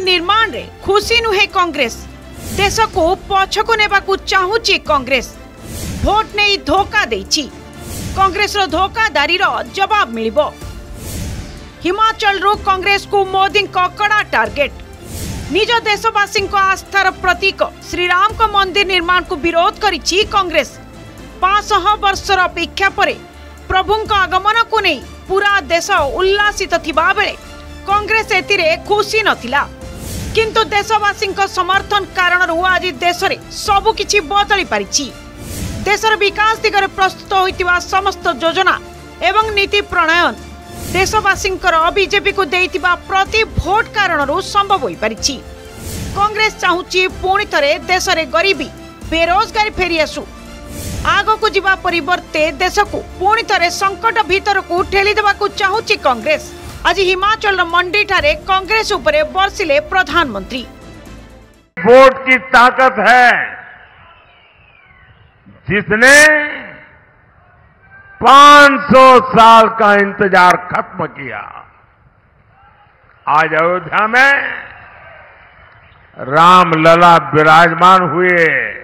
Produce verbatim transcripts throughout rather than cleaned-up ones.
निर्माण रे खुशी नुहे कांग्रेस। देश को पछकु नेबाकू चाहूची कांग्रेस। भोट नहीं धोखा देछि। कांग्रेस रो धोखादारी रो जवाब मिलिबो। हिमाचल रो कांग्रेस को मोदी का कड़ा टार्गेट। निज देशवासी आस्थार प्रतीक श्रीराम को मंदिर निर्माण को विरोध करिछि कांग्रेस। पांच सौ वर्षर अपेक्षा पर प्रभु आगमन को नहीं पूरा देश उल्लासित थिबा बेले कांग्रेस एतिरे खुशी नथिला। किंतु देशवासी समर्थन कारण आज देश में सबु किछि बदली पारिछि। देशर विकास दिगरे प्रस्तुत होइतिबा समस्त योजना एवं नीति प्रणयन देशवासी बीजेपी को देइतिबा प्रति भोट कारण संभव होई पारिछि। कांग्रेस चाहूची पुणी थरे देश में गरीबी बेरोजगारी फेरी आसु। आग को जीवा परिवर्ते देश को पुणी थरे संकट भीतर को ठेली देबाकू चाहूची कांग्रेस। आज हिमाचल मंडी ठारे कांग्रेस उपरे बरसिले प्रधानमंत्री। वोट की ताकत है जिसने पांच सौ साल का इंतजार खत्म किया। आज अयोध्या में राम लला विराजमान हुए।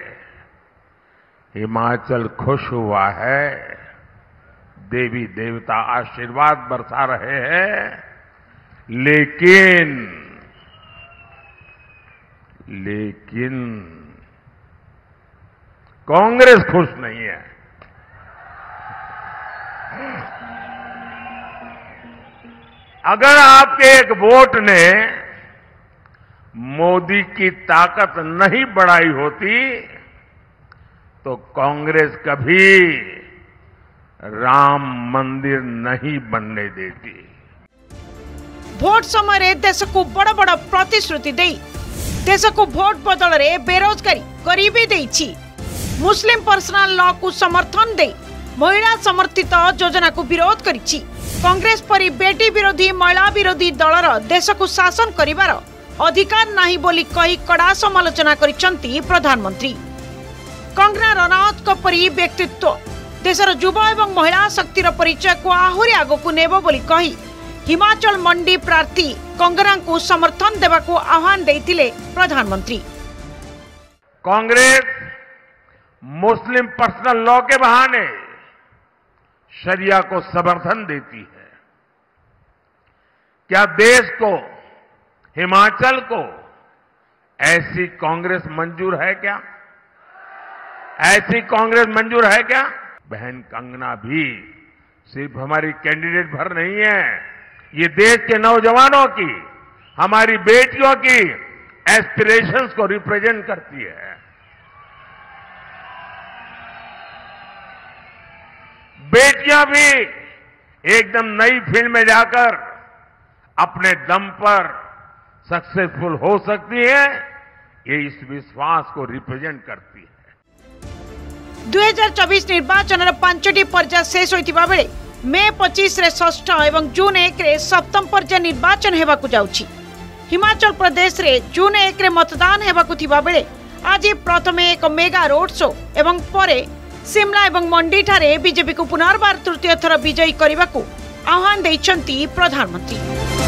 हिमाचल खुश हुआ है। देवी देवता आशीर्वाद बरसा रहे हैं। लेकिन लेकिन कांग्रेस खुश नहीं है। अगर आपके एक वोट ने मोदी की ताकत नहीं बढ़ाई होती तो कांग्रेस कभी राम मंदिर नहीं बनने देती। भोट समय देश को बड़ बड़ प्रतिश्रुति दे देश को भोट बदल रे बेरोजगारी गरीबी देछि। मुस्लिम पर्सनल लॉ को समर्थन दे महिला समर्थित योजना को विरोध करिछि। कांग्रेस परी बेटी विरोधी महिला विरोधी दलर देश को शासन करिवार अधिकार नाही बोली कही कड़ा समालोचना करिसंती प्रधानमंत्री। कंगना रनौत को परी व्यक्तित्व देशर युवा एवं महिला शक्तिर परिचय को आहुरी आगकू नेबो बोली कही हिमाचल मंडी प्रार्थी कंगना को समर्थन देवा को आह्वान देइतिले प्रधानमंत्री। कांग्रेस मुस्लिम पर्सनल लॉ के बहाने शरिया को समर्थन देती है। क्या देश को, हिमाचल को ऐसी कांग्रेस मंजूर है क्या? ऐसी कांग्रेस मंजूर है क्या? बहन कंगना भी सिर्फ हमारी कैंडिडेट भर नहीं है, ये देश के नौजवानों की, हमारी बेटियों की एस्पिरेशंस को रिप्रेजेंट करती है। बेटियां भी एकदम नई फील्ड में जाकर अपने दम पर सक्सेसफुल हो सकती है, ये इस विश्वास को रिप्रेजेंट करती है। दो हज़ार चौबीस निर्वाचन पांचटी पर्याय शेष होइतिबा बेले मे पच्चीस रे षष्ठ एवं जून एक रे सप्तम पर्याय निर्वाचन हेबाकू जाउछि। हिमाचल प्रदेश रे जून एक रे मतदान हेबाकू थिबा बेले आज प्रथमे एक मेगा रोड शो एवं परे शिमला एवं मंडी ठारे बीजेपी को पुनर्बार तृतीय थर विजयी करने आह्वान देइछंती प्रधानमंत्री।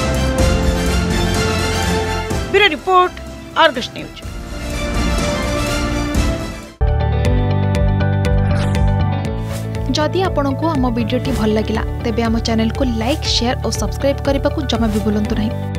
Bureau report, Argus news. जदि आपंक आम भिडी भल लगा तेब आम चैनल को लाइक, शेयर और सब्सक्राइब करने को जमा भी भूलु नहीं।